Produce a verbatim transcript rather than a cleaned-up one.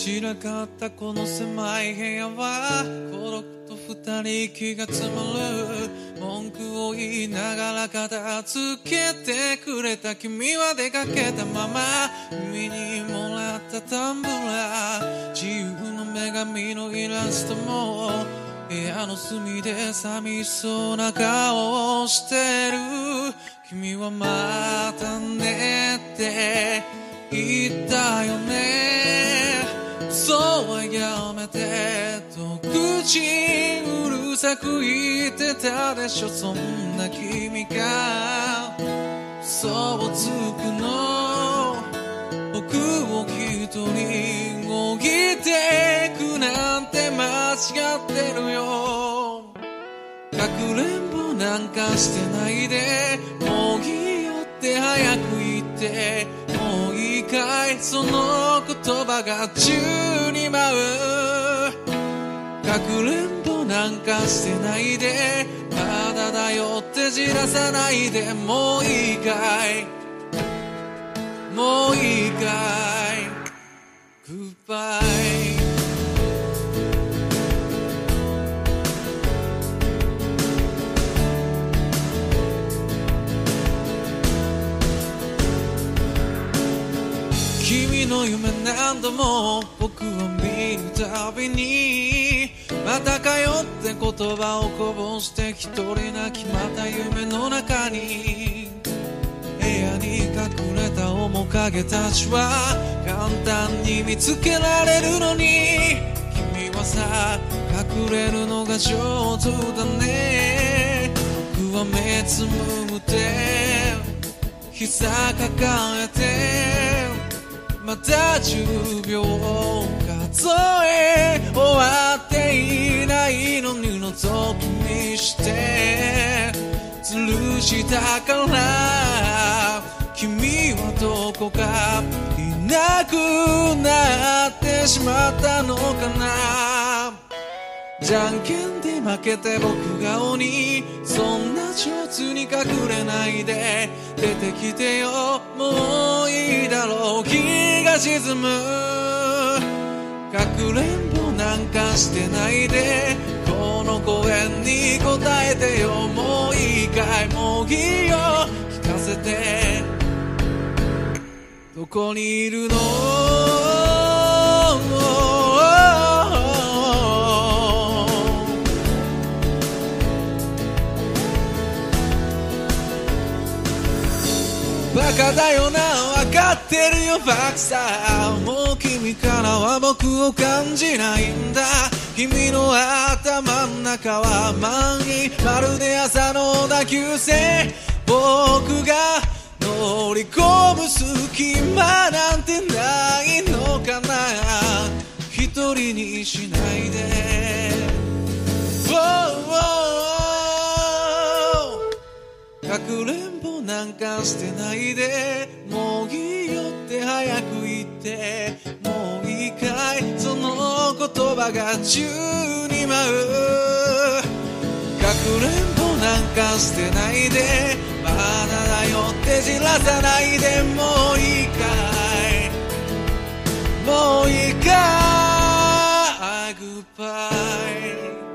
散らかったこの狭い部屋は孤独と二人気が詰まる文句を言いながら片付けてくれた君は出かけたまま海にもらったタンブラー自由の女神のイラストも部屋の隅で寂しそうな顔をしてる君はまたねって言ったよねそうはやめてと口うるさく言ってたでしょそんな君がそうつくの僕を一人もぎてくなんて間違ってるよかくれんぼなんかしてないでもういいよって早く言ってもういいかいその言葉が宙に舞うかくれんぼなんかしてないでまだだよってじらさないでもういいかいもういいかいグッバイ君の夢何度も僕を見るたびにまたかよって言葉をこぼして一人泣きまた夢の中に部屋に隠れた面影たちは簡単に見つけられるのに君はさ隠れるのが上手だね僕は目つむって膝抱えてまたじゅうびょう数え終わっていないのに覗き見して吊るしたから君はどこかいなくなってしまったのかなじゃんけんで負けて僕が鬼そんな上手に隠れないで出てきてよもういいだろう日が沈むかくれんぼなんかしてないでこの声に答えてよもういいかいもういいよ聞かせてどこにいるのバカだよな分かってるよバカさもう君からは僕を感じないんだ君の頭の中は満員まるで朝の打球線僕が乗り込む隙間なんてないのかな一人にしないで、oh, oh, oh. かくれんぼなんかしてないでもういいよって早く言ってもういいかいその言葉が宙に舞うかくれんぼなんかしてないでまだだよってじらさないでもういいかいもういいかい Goodbye